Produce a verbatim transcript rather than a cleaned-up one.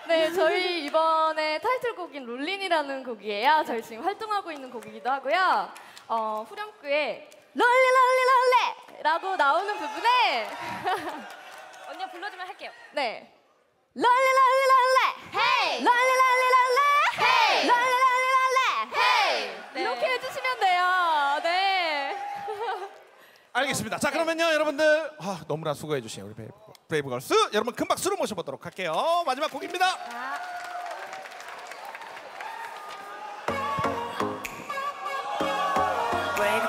네, 저희 이번에 타이틀곡인 롤린이라는 곡이에요. 저희 지금 활동하고 있는 곡이기도 하고요. 어, 후렴구에 롤리 롤리 롤레라고 나오는 부분에 언니가 불러주면 할게요. 네, 롤리 롤리 롤레, 헤이, 롤리 롤리 롤레, 헤이, 롤리 롤리 롤레, 헤이. 네. 이렇게 해주시면 돼요. 네. 알겠습니다. 자, 그러면요, 여러분들 아, 너무나 수고해 주신 우리 브레이브, 브레이브걸스 여러분 큰 박수로 모셔보도록 할게요. 마지막 곡입니다. 브레이브